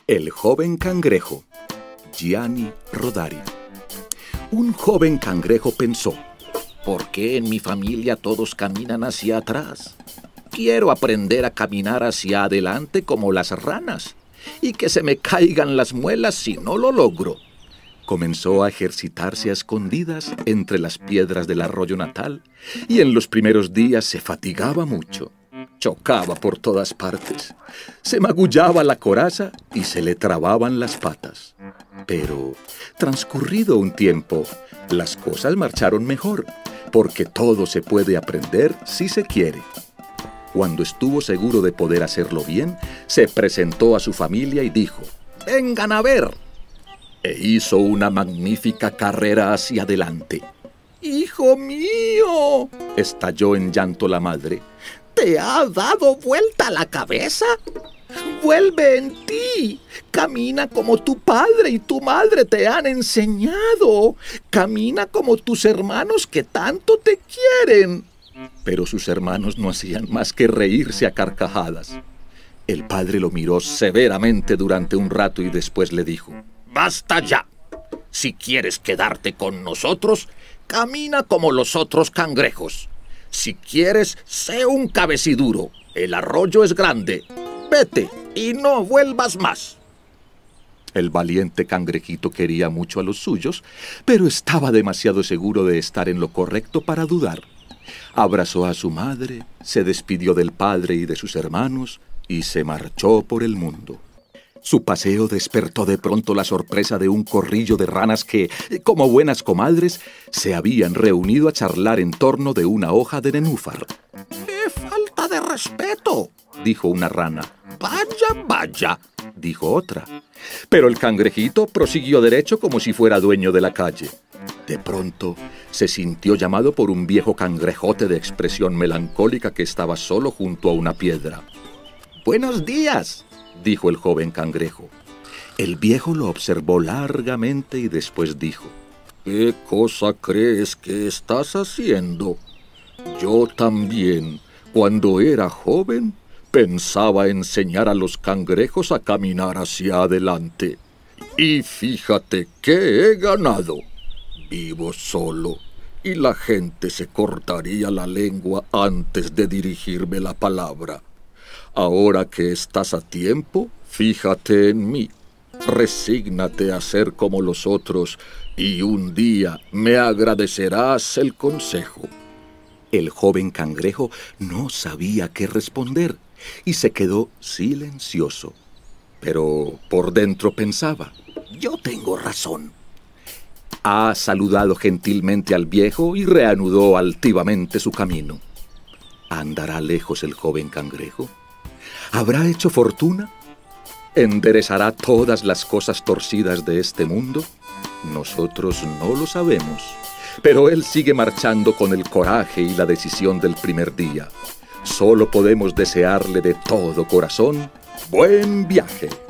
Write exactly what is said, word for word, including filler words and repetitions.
El joven cangrejo, Gianni Rodari. Un joven cangrejo pensó: ¿por qué en mi familia todos caminan hacia atrás? Quiero aprender a caminar hacia adelante como las ranas, y que se me caigan las muelas si no lo logro. Comenzó a ejercitarse a escondidas entre las piedras del arroyo natal, y en los primeros días se fatigaba mucho. Chocaba por todas partes, se magullaba la coraza y se le trababan las patas. Pero, transcurrido un tiempo, las cosas marcharon mejor, porque todo se puede aprender si se quiere. Cuando estuvo seguro de poder hacerlo bien, se presentó a su familia y dijo: «¡Vengan a ver!». E hizo una magnífica carrera hacia adelante. «¡Hijo mío!», estalló en llanto la madre. «¿Te ha dado vuelta la cabeza? Vuelve en ti. Camina como tu padre y tu madre te han enseñado. Camina como tus hermanos que tanto te quieren». Pero sus hermanos no hacían más que reírse a carcajadas. El padre lo miró severamente durante un rato y después le dijo: «¡Basta ya! Si quieres quedarte con nosotros, camina como los otros cangrejos. Si quieres, sé un cabeciduro. El arroyo es grande. Vete y no vuelvas más». El valiente cangrejito quería mucho a los suyos, pero estaba demasiado seguro de estar en lo correcto para dudar. Abrazó a su madre, se despidió del padre y de sus hermanos y se marchó por el mundo. Su paseo despertó de pronto la sorpresa de un corrillo de ranas que, como buenas comadres, se habían reunido a charlar en torno de una hoja de nenúfar. «¡Qué falta de respeto!», dijo una rana. «Vaya, vaya», dijo otra. Pero el cangrejito prosiguió derecho como si fuera dueño de la calle. De pronto se sintió llamado por un viejo cangrejote de expresión melancólica que estaba solo junto a una piedra. «¡Buenos días!», dijo el joven cangrejo. El viejo lo observó largamente y después dijo: «¿Qué cosa crees que estás haciendo? Yo también, cuando era joven, pensaba enseñar a los cangrejos a caminar hacia adelante. Y fíjate qué he ganado. Vivo solo, y la gente se cortaría la lengua antes de dirigirme la palabra. Ahora que estás a tiempo, fíjate en mí. Resígnate a ser como los otros, y un día me agradecerás el consejo». El joven cangrejo no sabía qué responder y se quedó silencioso. Pero por dentro pensaba: «Yo tengo razón». Ha saludado gentilmente al viejo y reanudó altivamente su camino. ¿Andará lejos el joven cangrejo? ¿Habrá hecho fortuna? ¿Enderezará todas las cosas torcidas de este mundo? Nosotros no lo sabemos, pero él sigue marchando con el coraje y la decisión del primer día. Solo podemos desearle de todo corazón buen viaje.